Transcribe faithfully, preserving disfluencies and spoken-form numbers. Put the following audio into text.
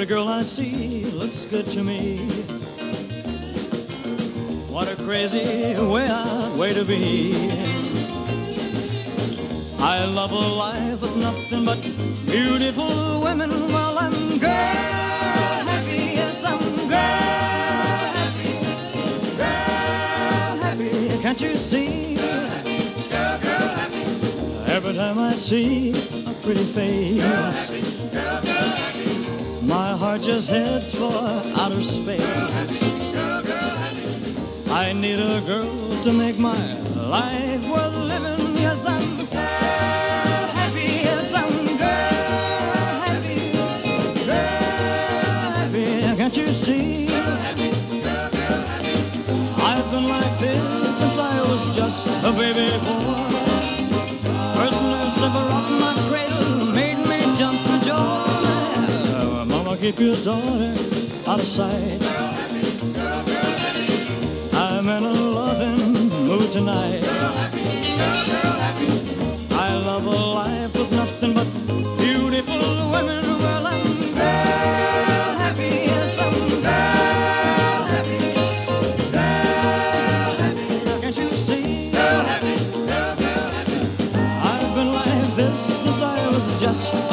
Every girl I see looks good to me. What a crazy way, I way to be. I love a life with nothing but beautiful women. Well, I'm girl happy, yes, I'm girl happy, girl happy, can't you see? Girl happy, girl, girl happy. Every time I see a pretty face, girl happy, girl, girl happy, my heart just heads for outer space. Girl happy, girl, girl happy. I need a girl to make my life worth living. Yes, I'm girl happy, yes, I'm girl happy, girl happy, can't you see? Girl happy, girl, girl happy. I've been like this since I was just a baby boy. First nurse ever rocked my cradle, made me jump for joy. Mama, keep your daughter out of sight. Girl happy, girl, girl happy. I'm in a loving mood tonight. Girl happy, girl, girl happy. I love a life with nothing but beautiful women. Well, I'm girl happy, yes, I'm girl happy, girl happy, can't you see? Girl happy, girl, girl happy. I've been like this since I was just